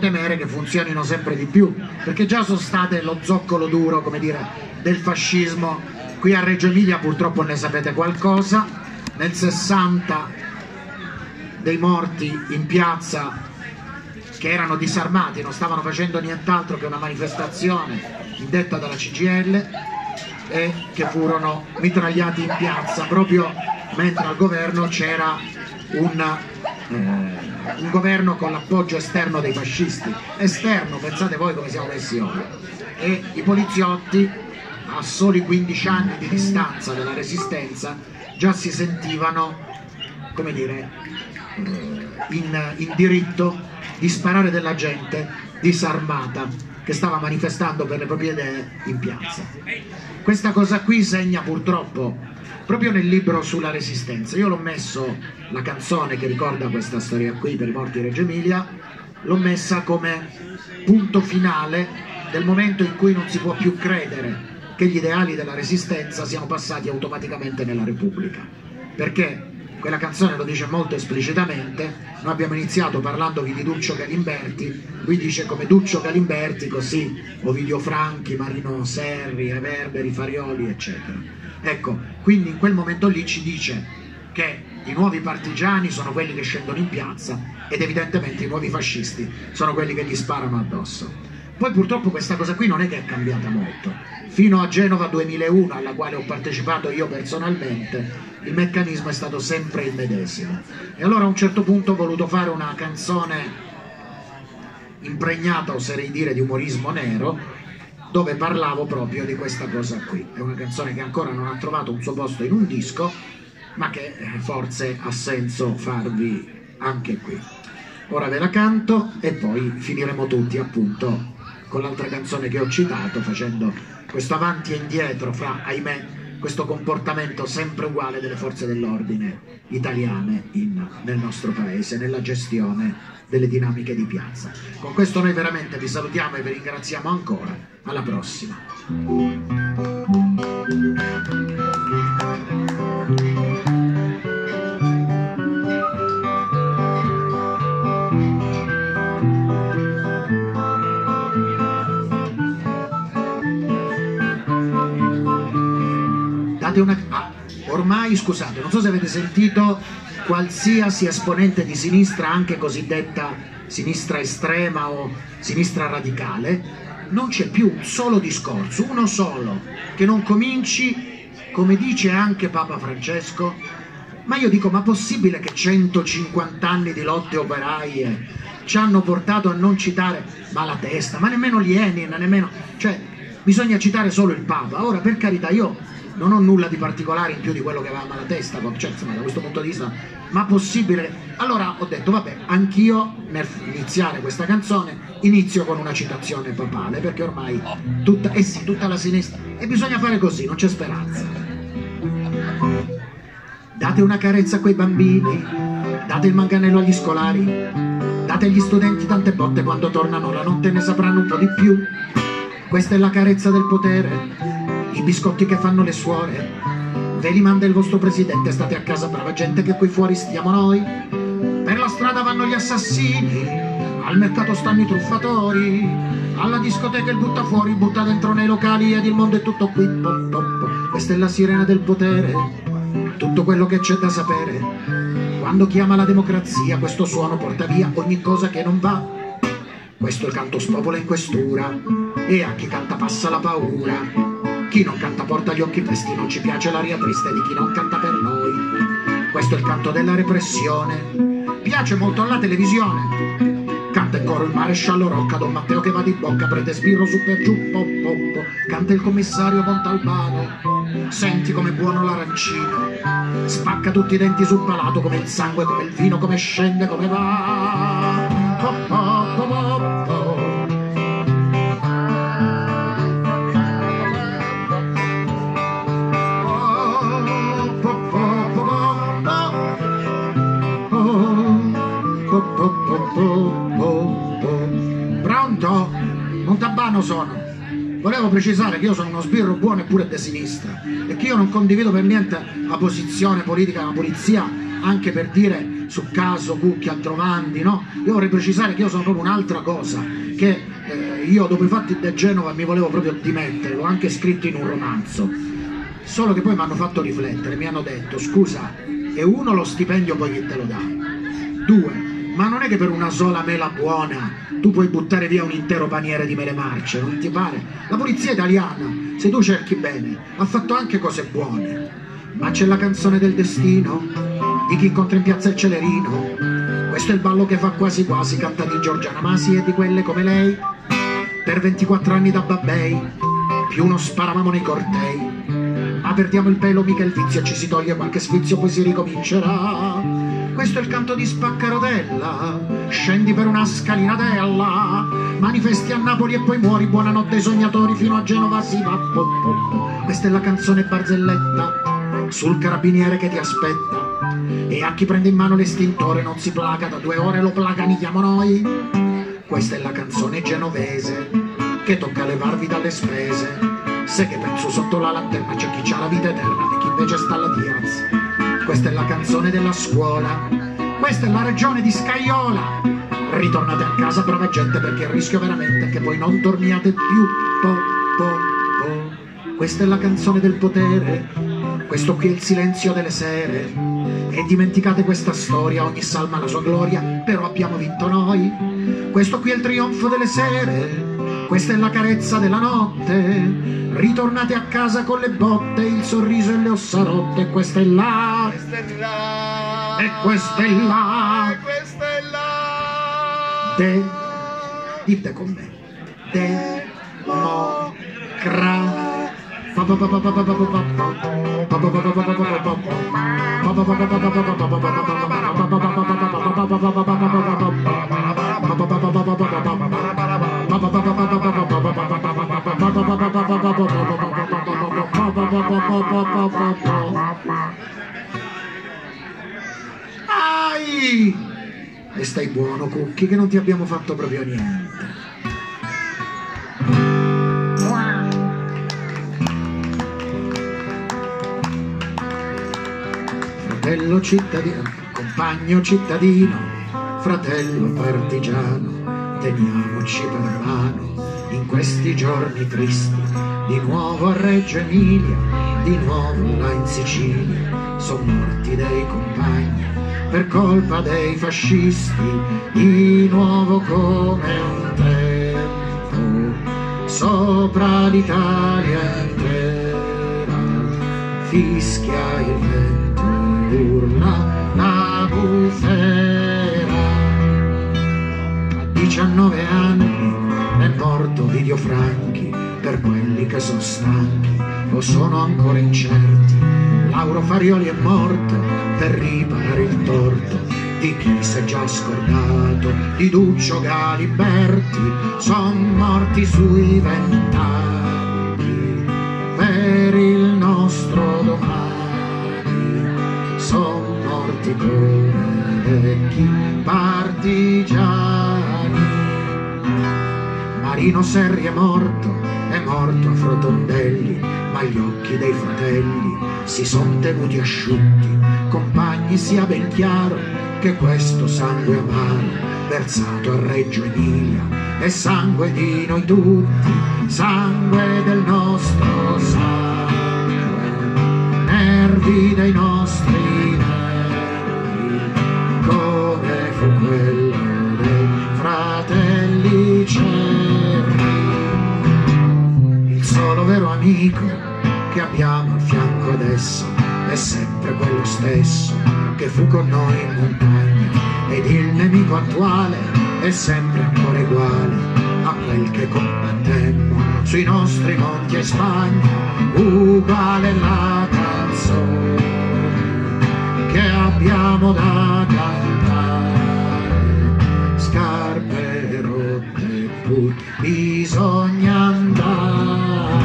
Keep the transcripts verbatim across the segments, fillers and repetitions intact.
temere che funzionino sempre di più, perché già sono state lo zoccolo duro, come dire, del fascismo. Qui a Reggio Emilia purtroppo ne sapete qualcosa. Nel sessanta dei morti in piazza che erano disarmati, non stavano facendo nient'altro che una manifestazione indetta dalla C G I L, e che furono mitragliati in piazza proprio mentre al governo c'era un, eh, un governo con l'appoggio esterno dei fascisti. Esterno, pensate voi come siamo messi ora. E i poliziotti, a soli quindici anni di distanza dalla resistenza, già si sentivano, come dire, in, in diritto di sparare della gente disarmata che stava manifestando per le proprie idee in piazza. Questa cosa qui segna purtroppo proprio nel libro sulla resistenza. Io l'ho messo, la canzone che ricorda questa storia qui per i morti di Reggio Emilia, l'ho messa come punto finale del momento in cui non si può più credere che gli ideali della resistenza siano passati automaticamente nella Repubblica, perché quella canzone lo dice molto esplicitamente. Noi abbiamo iniziato parlandovi di Duccio Galimberti, lui dice come Duccio Galimberti, così Ovidio Franchi, Marino Serri, Reverberi, Farioli, eccetera. Ecco, quindi in quel momento lì ci dice che i nuovi partigiani sono quelli che scendono in piazza ed evidentemente i nuovi fascisti sono quelli che gli sparano addosso. Poi purtroppo questa cosa qui non è che è cambiata molto. Fino a Genova duemilauno, alla quale ho partecipato io personalmente, il meccanismo è stato sempre il medesimo. E allora a un certo punto ho voluto fare una canzone impregnata, oserei dire, di umorismo nero, dove parlavo proprio di questa cosa qui. È una canzone che ancora non ha trovato un suo posto in un disco, ma che forse ha senso farvi anche qui. Ora ve la canto e poi finiremo tutti appunto con l'altra canzone che ho citato, facendo questo avanti e indietro fra, ahimè, questo comportamento sempre uguale delle forze dell'ordine italiane in, nel nostro paese, nella gestione delle dinamiche di piazza. Con questo noi veramente vi salutiamo e vi ringraziamo ancora. Alla prossima. Una... Ah, ormai, scusate, non so se avete sentito, qualsiasi esponente di sinistra, anche cosiddetta sinistra estrema o sinistra radicale, non c'è più un solo discorso, uno solo, che non cominci, come dice anche Papa Francesco. Ma io dico, ma possibile che centocinquanta anni di lotte operaie ci hanno portato a non citare Malatesta, ma nemmeno Lenin, nemmeno... cioè, bisogna citare solo il Papa. Ora, per carità, io non ho nulla di particolare in più di quello che aveva Malatesta, cioè, insomma, da questo punto di vista, ma possibile? Allora ho detto, vabbè, anch'io nel iniziare questa canzone inizio con una citazione papale, perché ormai tutta, eh sì, tutta la sinistra, e bisogna fare così, non c'è speranza. Date una carezza a quei bambini, date il manganello agli scolari, date agli studenti tante botte quando tornano la notte, ne sapranno un po' di più. Questa è la carezza del potere, i biscotti che fanno le suore, ve li manda il vostro presidente, state a casa, brava gente, che qui fuori stiamo noi. Per la strada vanno gli assassini, al mercato stanno i truffatori, alla discoteca il buttafuori butta dentro nei locali ed il mondo è tutto qui. Pop, pop. Questa è la sirena del potere, tutto quello che c'è da sapere. Quando chiama la democrazia questo suono porta via ogni cosa che non va. Questo è il canto spopola in questura e a chi canta passa la paura. Chi non canta porta gli occhi tristi, non ci piace l'aria triste di chi non canta per noi. Questo è il canto della repressione, piace molto alla televisione. Canta in coro il maresciallo Rocca, Don Matteo che va di bocca, prete sbirro su per giù, pop pop. Canta il commissario Montalbano, senti com'è buono l'arancino, spacca tutti i denti sul palato, come il sangue, come il vino, come scende, come va. Pop pop pop pop. Pronto? Montalbano sono. Volevo precisare che io sono uno sbirro buono e pure di sinistra e che io non condivido per niente la posizione politica della polizia, anche per dire su Caso, Cucchi, Altrovandi, no? Io vorrei precisare che io sono proprio un'altra cosa, che eh, io dopo i fatti di Genova mi volevo proprio dimettere, l'ho anche scritto in un romanzo, solo che poi mi hanno fatto riflettere, mi hanno detto scusa, e uno lo stipendio poi chi te lo dà? Due, ma non è che per una sola mela buona tu puoi buttare via un intero paniere di mele marce, non ti pare? La polizia italiana, se tu cerchi bene, ha fatto anche cose buone, ma c'è la canzone del destino di chi incontra in piazza il Celerino. Questo è il ballo che fa quasi quasi, canta di Giorgiana Masi e di quelle come lei. Per ventiquattro anni da babbei, più non sparavamo nei cortei, ma perdiamo il pelo, mica il vizio, ci si toglie qualche sfizio, poi si ricomincerà. Questo è il canto di Spaccarotella, scendi per una scalinatella, manifesti a Napoli e poi muori, buonanotte ai sognatori, fino a Genova si va. Po, po, po. Questa è la canzone barzelletta sul carabiniere che ti aspetta, e a chi prende in mano l'estintore non si placa, da due ore lo plaganichiamo noi. Questa è la canzone genovese che tocca levarvi dalle spese, se che penso sotto la lanterna c'è chi c'ha la vita eterna e chi invece sta alla Diaz. Questa è la canzone della scuola, questa è la regione di Scaiola. Ritornate a casa brava gente, perché il rischio veramente è che poi non torniate più. Po, po, po. Questa è la canzone del potere, questo qui è il silenzio delle sere. E dimenticate questa storia, ogni salma ha la sua gloria, però abbiamo vinto noi. Questo qui è il trionfo delle sere, questa è la carezza della notte. Ritornate a casa con le botte, il sorriso e le ossa rotte. E questa è là, Questa è là, e questa è là, e questa è là. De, dite con me, democra. Ai! E stai buono, Cucchi, che non ti abbiamo fatto proprio niente. Fratello cittadino, compagno cittadino, fratello partigiano, teniamoci per mano in questi giorni tristi. Di nuovo a Reggio Emilia, di nuovo là in Sicilia, sono morti dei compagni per colpa dei fascisti. Di nuovo come un tempo, sopra l'Italia intera, fischia il vento, urla la bufera. A diciannove anni è morto Ovidio Franchi, per quelli che sono stanchi o sono ancora incerti. Lauro Farioli è morto per riparare il torto di chi si è già scordato. Di Duccio Galiberti son morti sui vent'anni per il nostro domani. Son morti come vecchi partigiani. Marino Serri è morto, è morto a Frotondelli, ma gli occhi dei fratelli si son tenuti asciutti. Compagni, sia ben chiaro che questo sangue amaro versato a Reggio Emilia è sangue di noi tutti, sangue del nostro sangue, nervi dei nostri nervi, come fu quello dei fratelli Cerri. Il solo vero amico che abbiamo al fianco adesso è sempre quello stesso che fu con noi in montagna, ed il nemico attuale è sempre ancora uguale a quel che combattemmo sui nostri monti e Spagna. Uguale la canzone che abbiamo da cantare, scarpe rotte pur bisogna andare.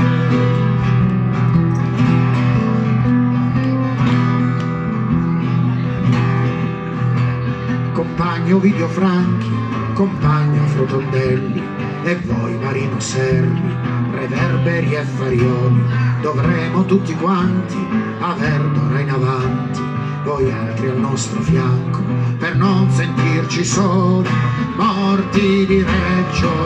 Compagno Ovidio Franchi, compagno Frotondelli, e voi Marino Serri, Reverberi e Farioli, dovremo tutti quanti aver d'ora in avanti voi altri al nostro fianco, per non sentirci soli, morti di Reggio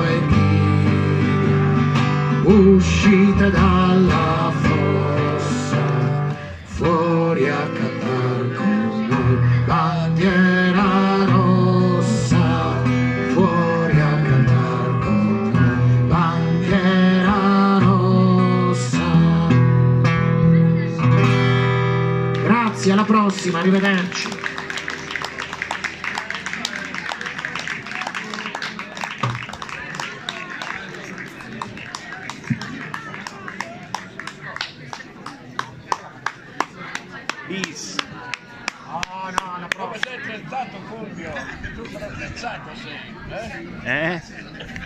Emilia. Uscite dalla fossa, fuori a cantar con noi, bandiera rossa, fuori a cantar con noi, bandiera rossa. Grazie, alla prossima, arrivederci. Bis. Oh no, la prossima. Come sei pensato Fulvio? Tu sei pensato sei, eh? Eh?